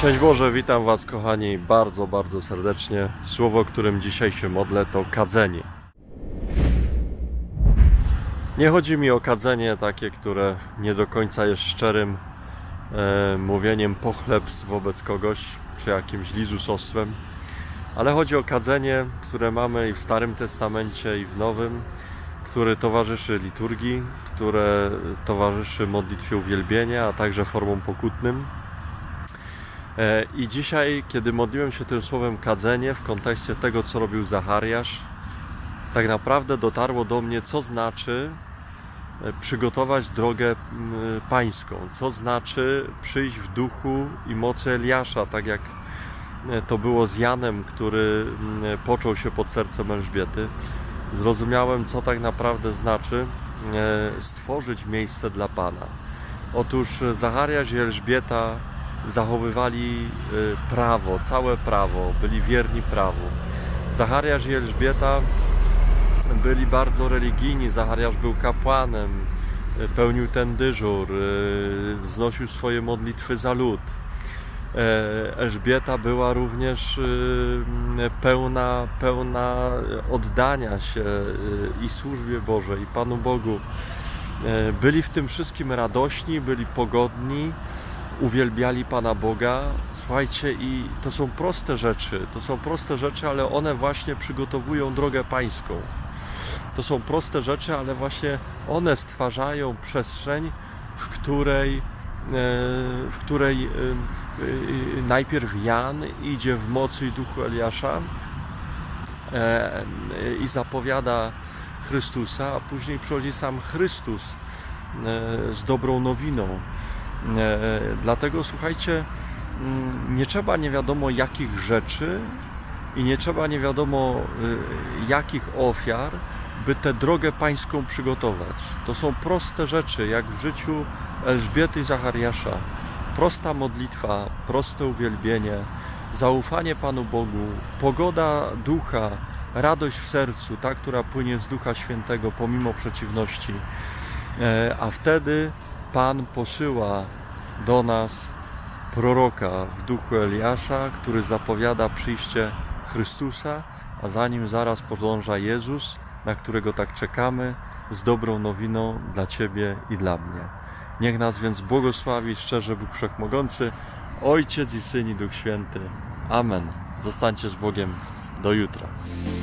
Szczęść Boże, witam Was kochani bardzo, bardzo serdecznie. Słowo, którym dzisiaj się modlę, to kadzenie. Nie chodzi mi o kadzenie takie, które nie do końca jest szczerym mówieniem pochlebstw wobec kogoś, czy jakimś lizusostwem, ale chodzi o kadzenie, które mamy i w Starym Testamencie, i w Nowym, które towarzyszy liturgii, które towarzyszy modlitwie uwielbienia, a także formom pokutnym. I dzisiaj, kiedy modliłem się tym słowem kadzenie w kontekście tego, co robił Zachariasz, tak naprawdę dotarło do mnie, co znaczy przygotować drogę pańską, co znaczy przyjść w duchu i mocy Eliasza, tak jak to było z Janem, który począł się pod sercem Elżbiety. Zrozumiałem, co tak naprawdę znaczy stworzyć miejsce dla Pana. Otóż Zachariasz i Elżbieta zachowywali prawo, całe prawo, byli wierni prawu. Zachariasz i Elżbieta byli bardzo religijni. Zachariasz był kapłanem, pełnił ten dyżur, wznosił swoje modlitwy za lud. Elżbieta była również pełna oddania się i służbie Bożej, i Panu Bogu. Byli w tym wszystkim radośni, byli pogodni, uwielbiali Pana Boga. Słuchajcie, i to są proste rzeczy, ale one właśnie przygotowują drogę pańską. To są proste rzeczy, ale właśnie one stwarzają przestrzeń, w której najpierw Jan idzie w mocy i duchu Eliasza i zapowiada Chrystusa, a później przychodzi sam Chrystus z dobrą nowiną. Dlatego słuchajcie, nie trzeba nie wiadomo jakich rzeczy i nie trzeba nie wiadomo jakich ofiar, by tę drogę pańską przygotować. To są proste rzeczy, jak w życiu Elżbiety i Zachariasza. Prosta modlitwa, proste uwielbienie, zaufanie Panu Bogu, pogoda ducha, radość w sercu, ta, która płynie z Ducha Świętego pomimo przeciwności. A wtedy Pan posyła do nas proroka w duchu Eliasza, który zapowiada przyjście Chrystusa, a za nim zaraz podąża Jezus, na którego tak czekamy, z dobrą nowiną dla Ciebie i dla mnie. Niech nas więc błogosławi szczerze Bóg Wszechmogący, Ojciec i Syn i Duch Święty. Amen. Zostańcie z Bogiem. Do jutra.